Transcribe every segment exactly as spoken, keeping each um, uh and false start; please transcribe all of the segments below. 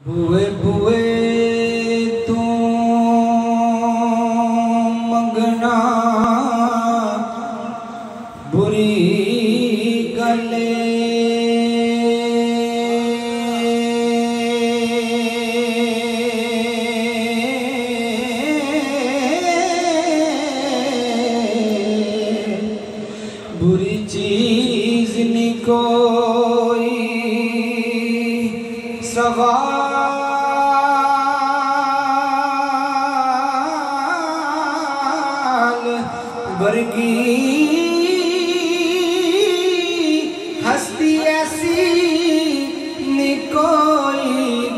बुए बुए तू मंगना बुरी गले बुरी चीज नहीं कोई सवाल वर्गी हस्ती ऐसी नी कोई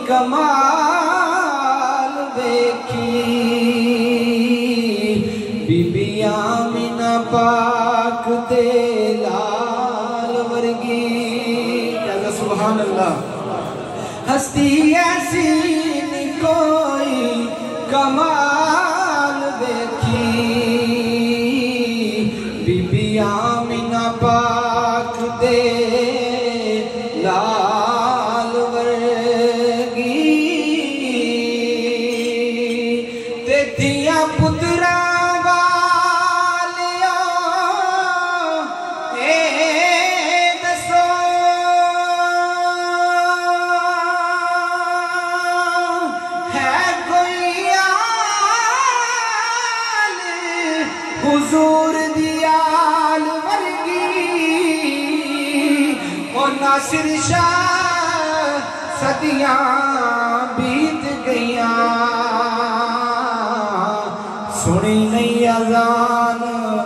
कमाल देखी बीबी आमिना पाक दे लाल वर्गी। सुभान अल्लाह। हस्ती ऐसी नी कोई कमाल देखी बीबी आमिना पाक दे लाल वर्गी। ते दिया पुत्रा हुजूर दियाल वर्गी और नासिर शाह सदियां बीत गईया सुनी नहीं अजान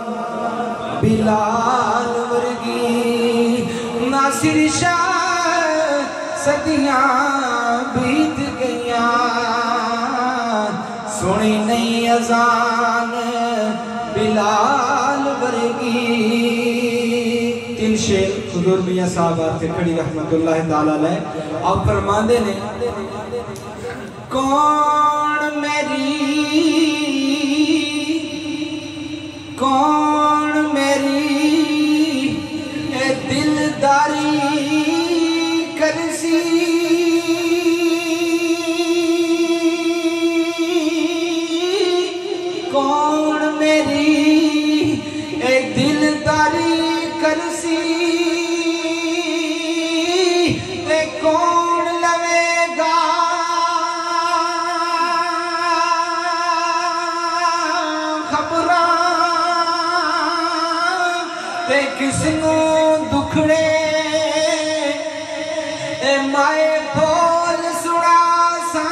बिलाल वर्गी। नासिर शाह सदियां बीत गईया सुनी नहीं अजान बिलाल वर्गी। तीन शेर हुजूर मियां साहब आते खड़ी रहमतुल्लाह ताला अलैह आप फरमाते ने कौन मेरी कौन मेरी ए दिलदारी करसी कौन मेरी ए दिलदारी करसी ते कौन लवेगा खबरां ते किसनू दुखड़े ए माए बोल सुना सा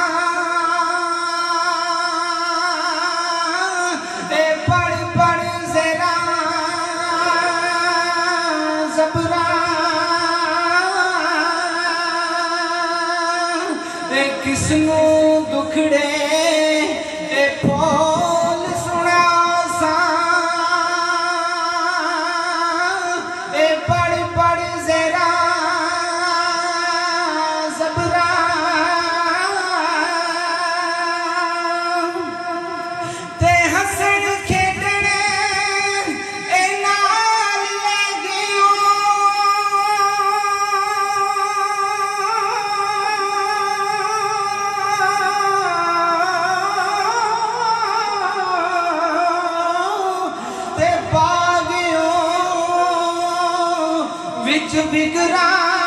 किसनू दुखड़े ए बोल सुना सा ए पढ़ पढ़ जरा ज़बरा ते हसन खेडने ए नाल ले गयो विच बिगरा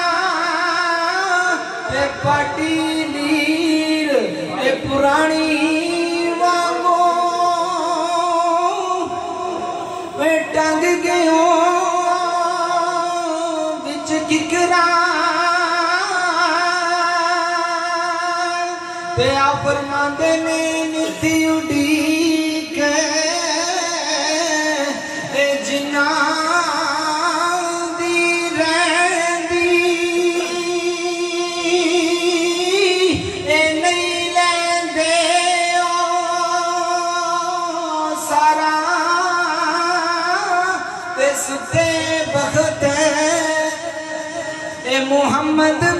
ते पाटी लीर ए पुरानी वांगो वे टंग गयो विच किकरा ते आ फरमांदे ने निती उड़ीक ए जिन्ना सुते बखत ए मोहम्मद